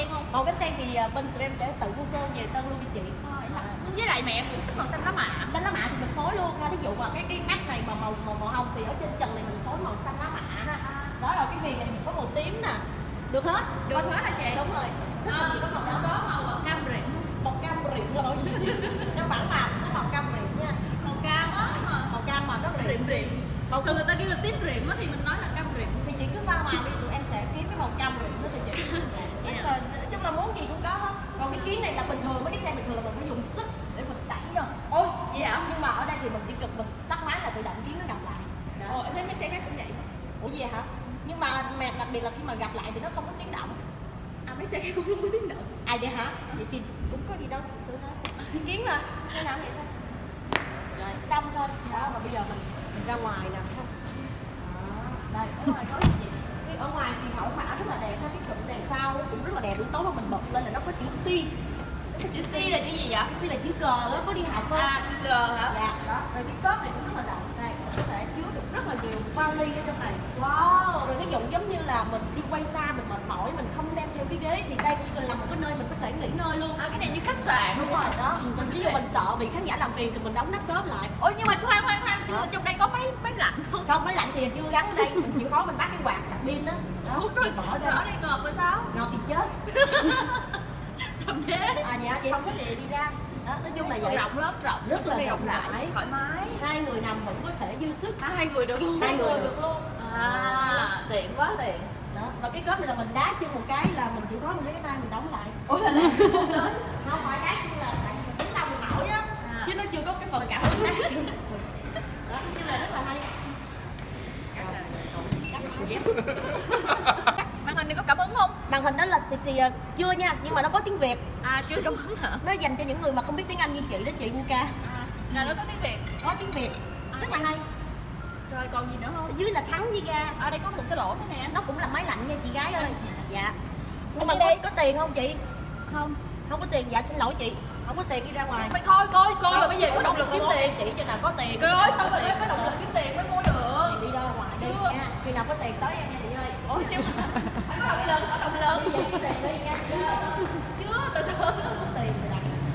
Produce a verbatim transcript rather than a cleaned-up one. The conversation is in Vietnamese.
sen không? Màu cánh sen thì bên tụi em sẽ tự mua sơn về sơn luôn cho chị. À, với lại mẹ em cũng thích màu xanh lá mạ. Xanh lá mạ thì mình phối luôn ha. Thí dụ mà cái cái nắp này mà màu màu màu hồng thì ở trên trần này mình phối màu xanh lá mạ ha. Đó rồi cái viền này mình phối màu tím nè. Được hết. Được hết hả chị? Đúng rồi. À, chỉ có màu đó. Có màu cam rịm. Màu cam rịm là màu gì? Nó bản màu, nó màu cam rịm nha. Màu cam á. Màu cam mà nó rịm rịm rịm. Thường người ta kêu là tím rịm á thì mình nói là cam rịm. Thì chị cứ pha màu đi, tụi em sẽ kiếm cái màu cam rịm đó cho chị. Tức là chúng ta muốn gì cũng có hết. Còn cái kiến này là bình thường, mấy cái xe bình thường là mình phải dùng stick để mình đẩy vô. Ôi, vậy hả? Nhưng mà ở đây thì mình chỉ cần mình tắt máy là tự động kiến nó gặp lại. Ồ, em thấy mấy xe khác cũng vậy. Ủa gì hả? Nhưng mà mẹ đặc biệt là khi mà gặp lại thì nó không có tiếng động. À, mấy xe khác cũng không có tiếng động. À vậy hả? Vậy chị cũng có gì đâu, tôi thấy. Kiến mà, thế nào vậy thôi. Rồi, đông thôi. Đó, và bây giờ mình, mình ra ngoài nè. Đây, ở ngoài có gì chị? Ở ngoài thì mẫu mã rất là đẹp, cái cụm đèn sau cũng rất là đẹp, buổi tối mà mình bật lên là nó có chữ C. Chữ C là chữ gì vậy? C là chữ cờ đó, có đi học không? À, chữ cờ hả? Dạ, đó. Rồi cái cốp này cũng rất là rộng, đây có thể chứa được rất là nhiều vali ở trong này. Wow. Rồi ví dụ giống như là mình đi quay xa, mình mệt mỏi, mình không đem theo cái ghế thì đây cũng là một cái nơi mình có thể nghỉ ngơi luôn. À, cái này như khách sạn. Đúng rồi, đó. Mình ví dụ mình sợ bị khán giả làm phiền thì mình đóng nắp cốp lại. Ôi nhưng mà khoan khoan khoan, chứ trong đây có máy máy lạnh không? Không, máy lạnh thì chưa gắn ở đây, mình chịu khó mình bắt cái quạt sạc pin đó. Đó, rồi, bỏ rồi ở đây ngọt rồi sao? ngọt thì chết. Sầm thế. À dạ, chị không có gì đi ra. Đó, nói chung là vậy. Rộng rất rộng, rất là rộng rãi, thoải mái. Hai người nằm vẫn có thể dư sức. À, hai người được luôn. Hai người được luôn. À, tiện quá tiện. Đó, và cái cốp này là mình đá chân một cái là mình chịu khó mình lấy cái tay mình đóng lại. Ủa là làm sao không tới? Không phải đá chân là tại vì mình đứng lâu mình mỏi á, à. Chứ nó chưa có cái phần cảm ứng đá chân. Đó, chứ là rất là hay. Màn hình này có cảm ứng không? Màn hình đó là thì, thì uh, chưa nha, nhưng mà nó có tiếng Việt. À, chưa cảm ứng hả? Nó dành cho những người mà không biết tiếng Anh như chị đó chị Muka. À, là nó có tiếng Việt. Có tiếng Việt, à, rất là hay. Rồi còn gì nữa không? Ở dưới là thắng với ga. Ở đây có một cái lỗ thế nè. Nó cũng là máy lạnh nha chị gái ơi. Dạ. Nhưng mà đi có, đi. có tiền không chị? Không. Không có tiền, dạ xin lỗi chị. Không có tiền đi ra ngoài. Phải coi coi coi rồi bây giờ có động lực kiếm tiền. Chị cho nào có tiền. Coi